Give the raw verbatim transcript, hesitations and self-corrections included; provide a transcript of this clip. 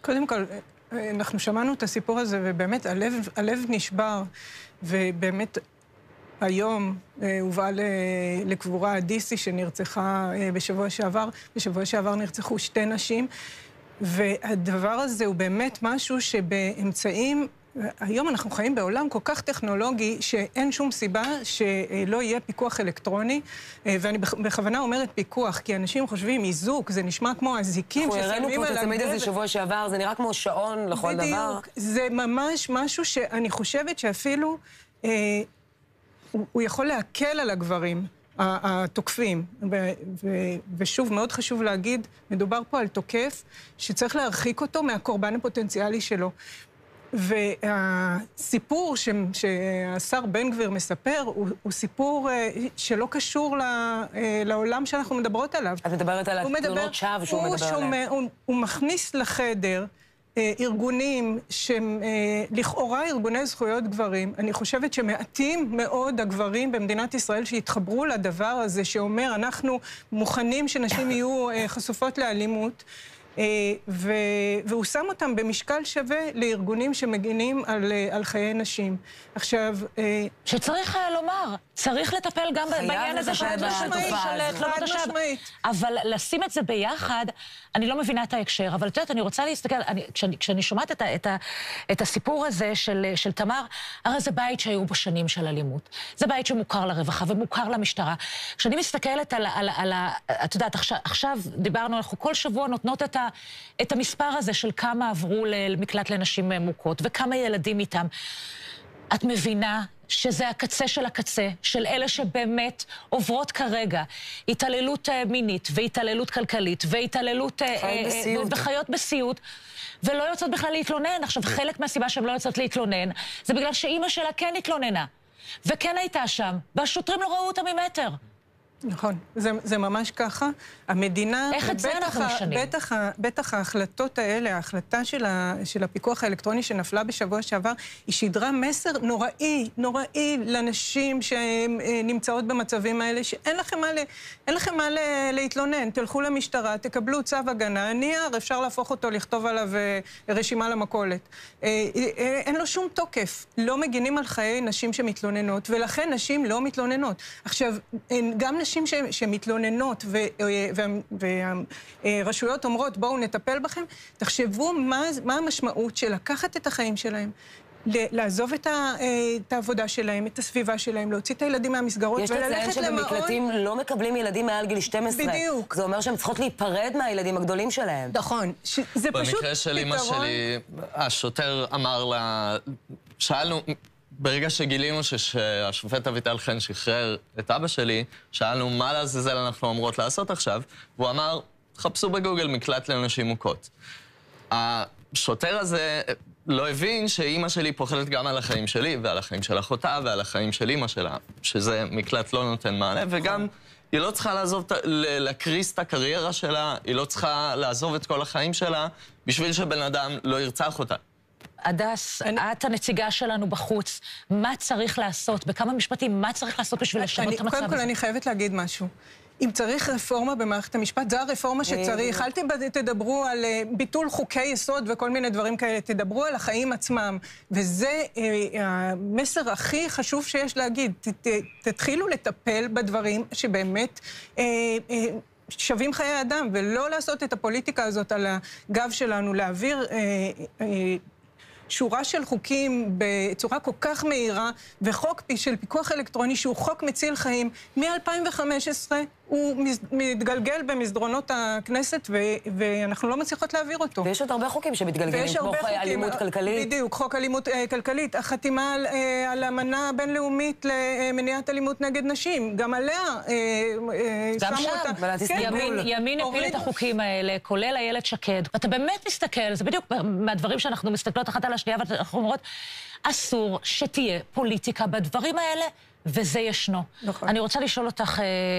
קודם כל, אנחנו שמענו את הסיפור הזה, ובאמת הלב, הלב נשבר, ובאמת היום הובאה לקבורה דיסי שנרצחה בשבוע שעבר. בשבוע שעבר נרצחו שתי נשים, והדבר הזה הוא באמת משהו שבאמצעים, היום אנחנו חיים בעולם כל כך טכנולוגי שאין שום סיבה שלא יהיה פיקוח אלקטרוני, ואני בכוונה אומרת פיקוח, כי אנשים חושבים איזוק, זה נשמע כמו הזיקים ששמים על הגב. אנחנו הראינו פה את הצמיד הזה שבוע שעבר, זה נראה כמו שעון לכל דבר. בדיוק, זה ממש משהו שאני חושבת שאפילו אה, הוא יכול להקל על הגברים התוקפים, ו- ו- ושוב, מאוד חשוב להגיד, מדובר פה על תוקף שצריך להרחיק אותו מהקורבן הפוטנציאלי שלו. והסיפור ש- שהשר בן גביר מספר הוא, הוא סיפור שלא קשור לעולם שאנחנו מדברות עליו. את מדברת על התלונות שווא שהוא מדבר עליהן. הוא, הוא מכניס לחדר ארגונים שהם לכאורה ארגוני זכויות גברים. אני חושבת שמעטים מאוד הגברים במדינת ישראל שהתחברו לדבר הזה שאומר אנחנו מוכנים שנשים יהיו חשופות לאלימות, והוא שם אותם במשקל שווה לארגונים שמגינים על, על חיי נשים. עכשיו... שצריך לומר, צריך לטפל גם בעניין הזה של תלונות השווא. אבל לשים את זה ביחד, אני לא מבינה את ההקשר, אבל את יודעת, אני רוצה להסתכל, אני, כשאני, כשאני שומעת את, את, את הסיפור הזה של, של תמר, הרי זה בית שהיו בו שנים של אלימות. זה בית שמוכר לרווחה ומוכר למשטרה. כשאני מסתכלת על, על, על, על את יודעת, עכשיו, עכשיו דיברנו, אנחנו כל שבוע נותנות את, ה, את המספר הזה של כמה עברו למקלט לנשים מוכות וכמה ילדים איתם. את מבינה שזה הקצה של הקצה, של אלה שבאמת עוברות כרגע התעללות מינית והתעללות כלכלית והתעללות וחיות בסיוט, ולא יוצאות בכלל להתלונן. עכשיו, חלק מהסיבה שהן לא יוצאות להתלונן זה בגלל שאימא שלה כן התלוננה וכן הייתה שם, והשוטרים לא ראו אותה ממטר. נכון, זה, זה ממש ככה. המדינה... איך את זה אנחנו משנים? בטח, בטח ההחלטות האלה, ההחלטה של, ה, של הפיקוח האלקטרוני שנפלה בשבוע שעבר, היא שידרה מסר נוראי, נוראי לנשים שנמצאות במצבים האלה, שאין לכם מה, אין לכם מה להתלונן. תלכו למשטרה, תקבלו צו הגנה, נייר, אפשר להפוך אותו, לכתוב עליו רשימה למכולת. אין לו שום תוקף. לא מגינים על חיי נשים שמתלוננות, ולכן נשים לא מתלוננות. עכשיו, גם נשים ש, שמתלוננות והרשויות אומרות בואו נטפל בכם, תחשבו מה, מה המשמעות של לקחת את החיים שלהם, לעזוב את, ה, את העבודה שלהם, את הסביבה שלהם, להוציא את הילדים מהמסגרות וללכת למעון. יש לציין שבמקלטים לא מקבלים ילדים מעל גיל שתים עשרה. בדיוק. זה אומר שהם צריכות להיפרד מהילדים הגדולים שלהם. נכון. ש, זה פשוט במקרה של אמא שלי, השוטר אמר לה, שאלנו... ברגע שגילינו שהשופט אביטל חן שחרר את אבא שלי, שאלנו מה לעזאזל אנחנו אמורות לעשות עכשיו, והוא אמר, חפשו בגוגל מקלט לנשים מוכות. השוטר הזה לא הבין שאמא שלי פוחדת גם על החיים שלי, ועל החיים של אחותה, ועל החיים של אמא שלה, שזה מקלט לא נותן מענה, וגם היא לא צריכה לעזוב, להקריס את הקריירה שלה, היא לא צריכה לעזוב את כל החיים שלה, בשביל שבן אדם לא ירצח אותה. הדס, את הנציגה שלנו בחוץ, מה צריך לעשות? בכמה משפטים, מה צריך לעשות בשביל לשנות את המצב הזה? קודם כל, אני חייבת להגיד משהו. אם צריך רפורמה במערכת המשפט, זו הרפורמה שצריך. אל תדברו על ביטול חוקי יסוד וכל מיני דברים כאלה, תדברו על החיים עצמם. וזה המסר הכי חשוב שיש להגיד. תתחילו לטפל בדברים שבאמת... שווים חיי אדם, ולא לעשות את הפוליטיקה הזאת על הגב שלנו, להעביר אה, אה, שורה של חוקים בצורה כל כך מהירה, וחוק של פיקוח אלקטרוני שהוא חוק מציל חיים, מ-אלפיים וחמש עשרה הוא מתגלגל במסדרונות הכנסת, ו- ואנחנו לא מצליחות להעביר אותו. ויש עוד הרבה חוקים שמתגלגלים, כמו חוק אלימות כלכלית. בדיוק, חוק אלימות אה, כלכלית, החתימה על, אה, על אמנה בינלאומית למניעת אלימות נגד נשים, גם עליה אה, אה, שמו אותה. כן, ימין, ימין הפיל את החוקים האלה, כולל איילת שקד. ואתה באמת מסתכל, זה בדיוק מהדברים שאנחנו מסתכלות אחת על השנייה, ואנחנו אומרות, אסור שתהיה פוליטיקה בדברים האלה, וזה ישנו. נכון. אני רוצה לשאול אותך...